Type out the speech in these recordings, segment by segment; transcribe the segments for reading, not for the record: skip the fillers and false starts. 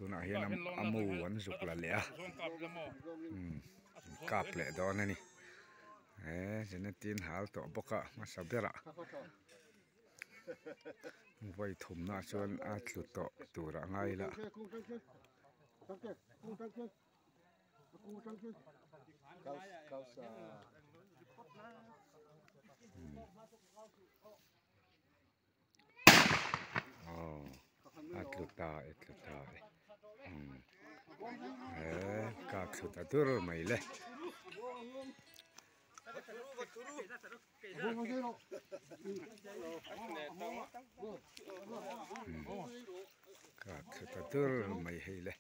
tu na hian amu an zuk la le a kap le don ani jenetin hal to boka ma sabera voi thum na chuan a tlu to tura ngai la atluta ka thuta tur mai le ka thuta tur mai hei le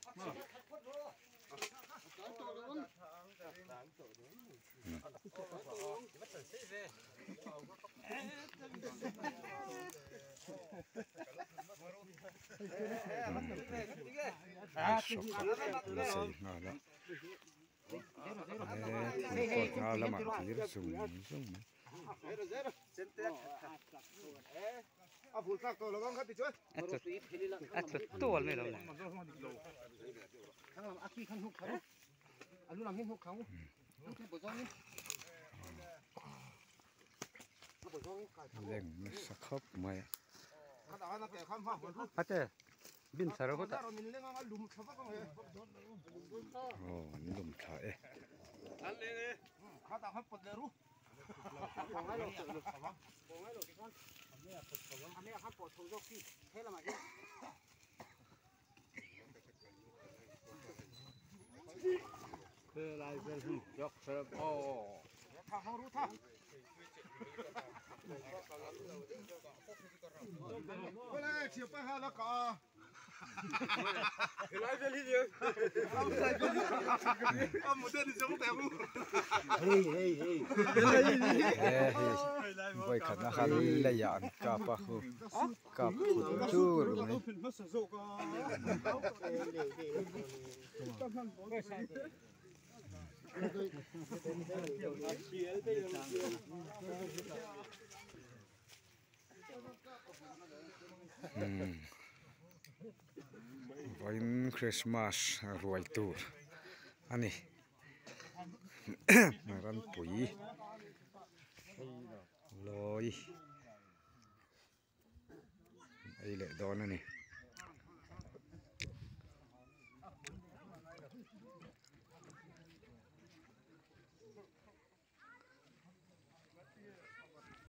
lên sắc khớp mày bin saro ko ta ni lum tha e khata khap podleru voi khana khal la yan ka pa khu ka phut chur mai Vain Christmas ruai tur ani maran pui loi ai le don ani